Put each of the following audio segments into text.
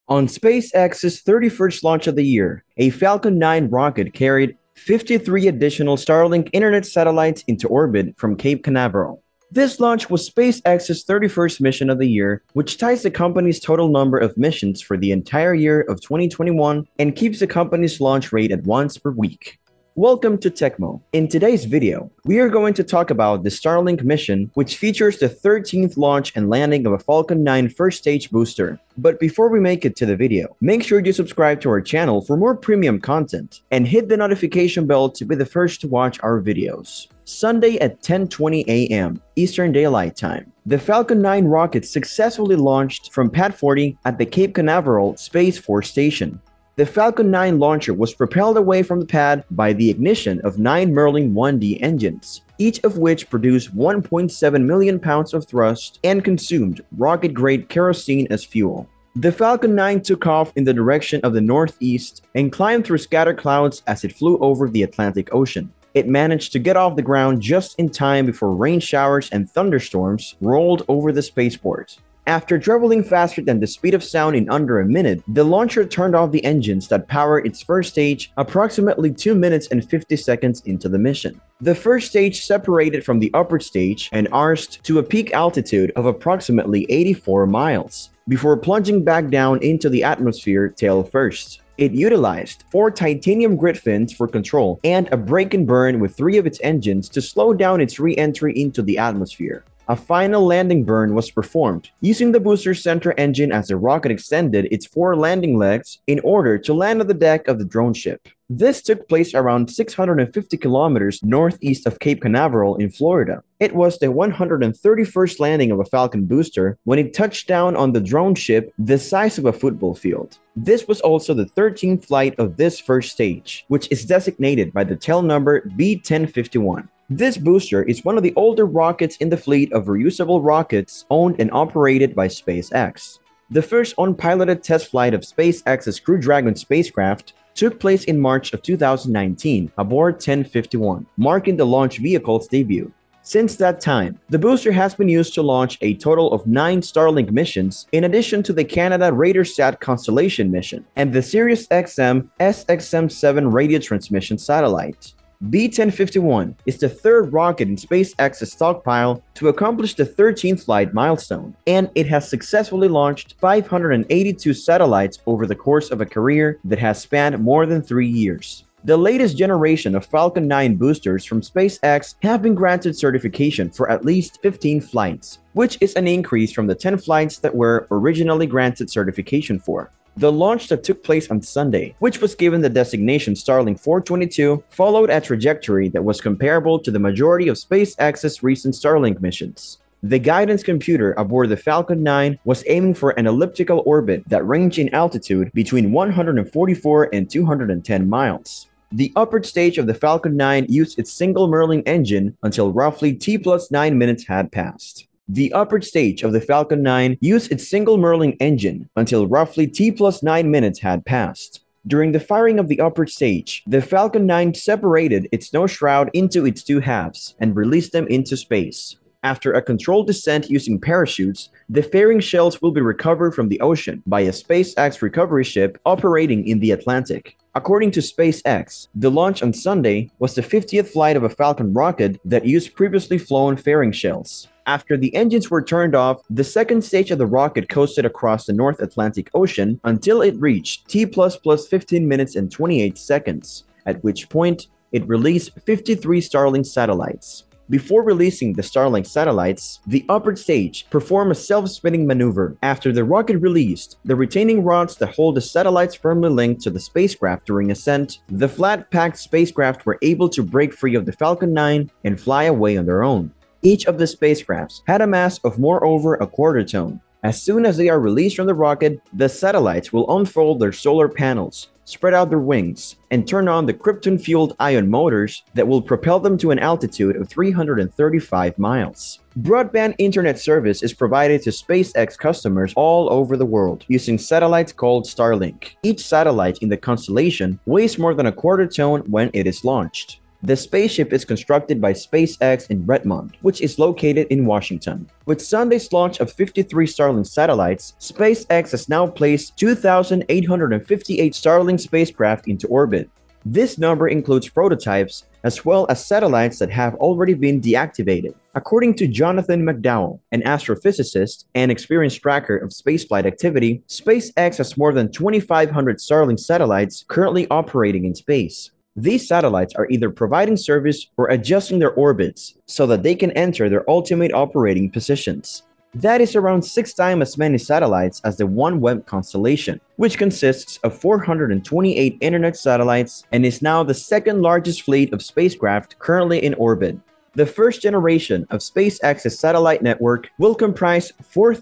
On SpaceX's 31st launch of the year, a Falcon 9 rocket carried 53 additional Starlink internet satellites into orbit from Cape Canaveral. This launch was SpaceX's 31st mission of the year, which ties the company's total number of missions for the entire year of 2021 and keeps the company's launch rate at once per week. Welcome to Techmo. In today's video, we are going to talk about the Starlink mission, which features the 13th launch and landing of a Falcon 9 first stage booster. But before we make it to the video, make sure you subscribe to our channel for more premium content and hit the notification bell to be the first to watch our videos. Sunday at 10:20 a.m. Eastern Daylight Time, the Falcon 9 rocket successfully launched from Pad 40 at the Cape Canaveral Space Force Station. The Falcon 9 launcher was propelled away from the pad by the ignition of 9 Merlin 1D engines, each of which produced 1.7 million pounds of thrust and consumed rocket-grade kerosene as fuel. The Falcon 9 took off in the direction of the northeast and climbed through scattered clouds as it flew over the Atlantic Ocean. It managed to get off the ground just in time before rain showers and thunderstorms rolled over the spaceport. After traveling faster than the speed of sound in under a minute, the launcher turned off the engines that power its first stage approximately 2 minutes and 50 seconds into the mission. The first stage separated from the upper stage and arsed to a peak altitude of approximately 84 miles, before plunging back down into the atmosphere tail first. It utilized 4 titanium grit fins for control and a brake and burn with 3 of its engines to slow down its re-entry into the atmosphere. A final landing burn was performed, using the booster's center engine as the rocket extended its 4 landing legs in order to land on the deck of the drone ship. This took place around 650 kilometers northeast of Cape Canaveral in Florida. It was the 131st landing of a Falcon booster when it touched down on the drone ship the size of a football field. This was also the 13th flight of this first stage, which is designated by the tail number B1051. This booster is one of the older rockets in the fleet of reusable rockets owned and operated by SpaceX. The first unpiloted test flight of SpaceX's Crew Dragon spacecraft took place in March of 2019 aboard 1051, marking the launch vehicle's debut. Since that time, the booster has been used to launch a total of 9 Starlink missions, in addition to the Canada RadarSat Constellation mission and the Sirius XM SXM-7 radio transmission satellite. B1051 is the 3rd rocket in SpaceX's stockpile to accomplish the 13th flight milestone, and it has successfully launched 582 satellites over the course of a career that has spanned more than 3 years. The latest generation of Falcon 9 boosters from SpaceX have been granted certification for at least 15 flights, which is an increase from the 10 flights that were originally granted certification for. The launch that took place on Sunday, which was given the designation Starlink 422, followed a trajectory that was comparable to the majority of SpaceX's recent Starlink missions. The guidance computer aboard the Falcon 9 was aiming for an elliptical orbit that ranged in altitude between 144 and 210 miles. The upper stage of the Falcon 9 used its single Merlin engine until roughly T+9 minutes had passed. The upper stage of the Falcon 9 used its single Merlin engine until roughly T+9 minutes had passed. During the firing of the upper stage, the Falcon 9 separated its nose shroud into its 2 halves and released them into space. After a controlled descent using parachutes, the fairing shells will be recovered from the ocean by a SpaceX recovery ship operating in the Atlantic. According to SpaceX, the launch on Sunday was the 50th flight of a Falcon rocket that used previously flown fairing shells. After the engines were turned off, the second stage of the rocket coasted across the North Atlantic Ocean until it reached T++15 minutes and 28 seconds, at which point it released 53 Starlink satellites. Before releasing the Starlink satellites, the upper stage performed a self-spinning maneuver. After the rocket released the retaining rods that hold the satellites firmly linked to the spacecraft during ascent, the flat-packed spacecraft were able to break free of the Falcon 9 and fly away on their own. Each of the spacecrafts had a mass of more over a quarter ton. As soon as they are released from the rocket, the satellites will unfold their solar panels, spread out their wings, and turn on the krypton-fueled ion motors that will propel them to an altitude of 335 miles. Broadband internet service is provided to SpaceX customers all over the world using satellites called Starlink. Each satellite in the constellation weighs more than a quarter ton when it is launched. The spaceship is constructed by SpaceX in Redmond, which is located in Washington. With Sunday's launch of 53 Starlink satellites, SpaceX has now placed 2,858 Starlink spacecraft into orbit. This number includes prototypes as well as satellites that have already been deactivated. According to Jonathan McDowell, an astrophysicist and experienced tracker of spaceflight activity, SpaceX has more than 2,500 Starlink satellites currently operating in space. These satellites are either providing service or adjusting their orbits so that they can enter their ultimate operating positions. That is around 6 times as many satellites as the OneWeb constellation, which consists of 428 internet satellites and is now the second largest fleet of spacecraft currently in orbit. The first generation of SpaceX's satellite network will comprise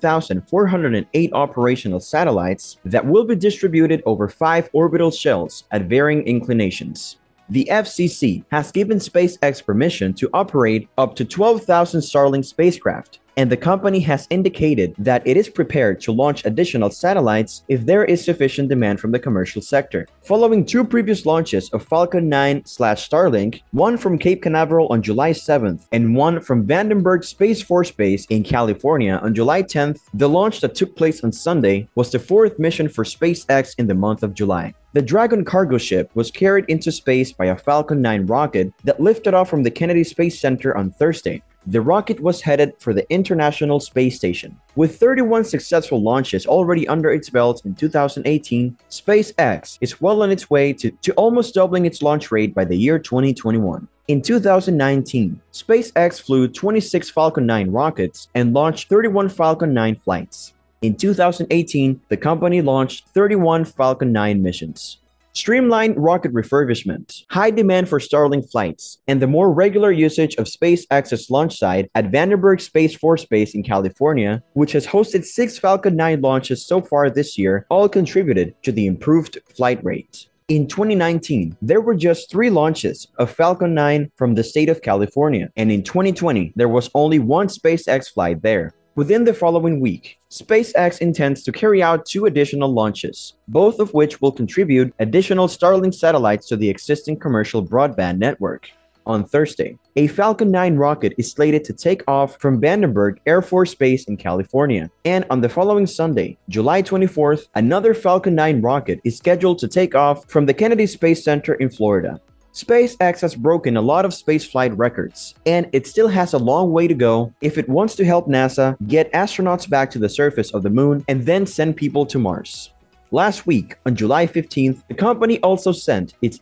4,408 operational satellites that will be distributed over 5 orbital shells at varying inclinations. The FCC has given SpaceX permission to operate up to 12,000 Starlink spacecraft, and the company has indicated that it is prepared to launch additional satellites if there is sufficient demand from the commercial sector. Following 2 previous launches of Falcon 9/Starlink, one from Cape Canaveral on July 7th and one from Vandenberg Space Force Base in California on July 10th, the launch that took place on Sunday was the 4th mission for SpaceX in the month of July. The Dragon cargo ship was carried into space by a Falcon 9 rocket that lifted off from the Kennedy Space Center on Thursday. The rocket was headed for the International Space Station. With 31 successful launches already under its belt in 2018, SpaceX is well on its way to almost doubling its launch rate by the year 2021. In 2019, SpaceX flew 26 Falcon 9 rockets and launched 31 Falcon 9 flights. In 2018, the company launched 31 Falcon 9 missions. Streamlined rocket refurbishment, high demand for Starlink flights, and the more regular usage of SpaceX's launch site at Vandenberg Space Force Base in California, which has hosted 6 Falcon 9 launches so far this year, all contributed to the improved flight rate. In 2019, there were just 3 launches of Falcon 9 from the state of California, and in 2020, there was only 1 SpaceX flight there. Within the following week, SpaceX intends to carry out 2 additional launches, both of which will contribute additional Starlink satellites to the existing commercial broadband network. On Thursday, a Falcon 9 rocket is slated to take off from Vandenberg Air Force Base in California, and on the following Sunday, July 24th, another Falcon 9 rocket is scheduled to take off from the Kennedy Space Center in Florida. SpaceX has broken a lot of spaceflight records, and it still has a long way to go if it wants to help NASA get astronauts back to the surface of the moon and then send people to Mars. Last week, on July 15th, the company also sent its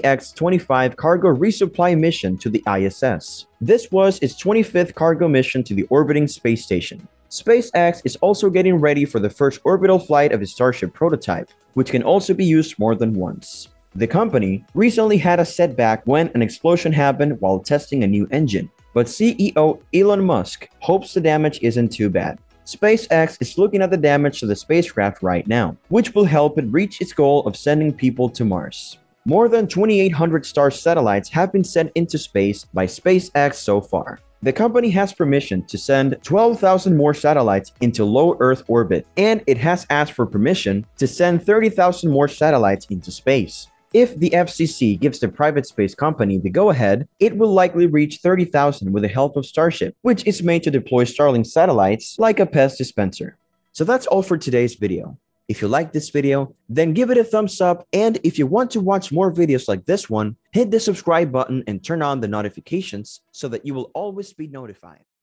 SPX-25 cargo resupply mission to the ISS. This was its 25th cargo mission to the orbiting space station. SpaceX is also getting ready for the first orbital flight of its Starship prototype, which can also be used more than once. The company recently had a setback when an explosion happened while testing a new engine, but CEO Elon Musk hopes the damage isn't too bad. SpaceX is looking at the damage to the spacecraft right now, which will help it reach its goal of sending people to Mars. More than 2,800 STARS satellites have been sent into space by SpaceX so far. The company has permission to send 12,000 more satellites into low Earth orbit, and it has asked for permission to send 30,000 more satellites into space. If the FCC gives the private space company the go-ahead, it will likely reach 30,000 with the help of Starship, which is made to deploy Starlink satellites like a pest dispenser. So that's all for today's video. If you like this video, then give it a thumbs up, and if you want to watch more videos like this one, hit the subscribe button and turn on the notifications so that you will always be notified.